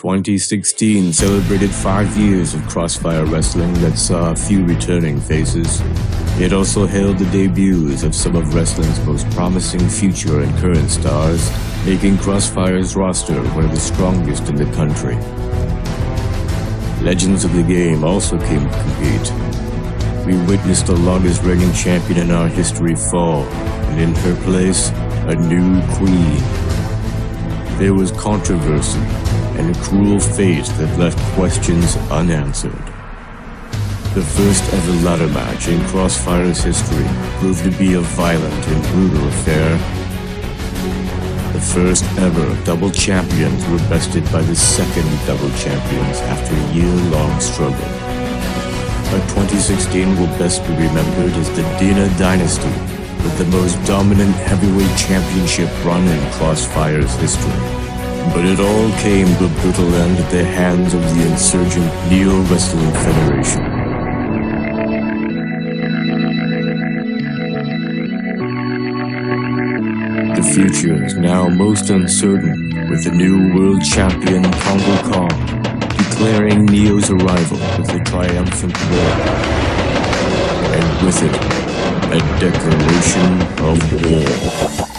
2016 celebrated 5 years of Crossfire Wrestling that saw a few returning faces. It also hailed the debuts of some of wrestling's most promising future and current stars, making Crossfire's roster one of the strongest in the country. Legends of the game also came to compete. We witnessed the longest reigning champion in our history fall, and in her place, a new queen. There was controversy and a cruel fate that left questions unanswered. The first ever ladder match in Crossfire's history proved to be a violent and brutal affair. The first ever double champions were bested by the second double champions after a year-long struggle. But 2016 will best be remembered as the Dina Dynasty, with the most dominant heavyweight championship run in Crossfire's history. But it all came to a brutal end at the hands of the insurgent Neo Wrestling Federation. The future is now most uncertain, with the new world champion Kongo Kong declaring Neo's arrival with a triumphant roar, and with it, a declaration of war.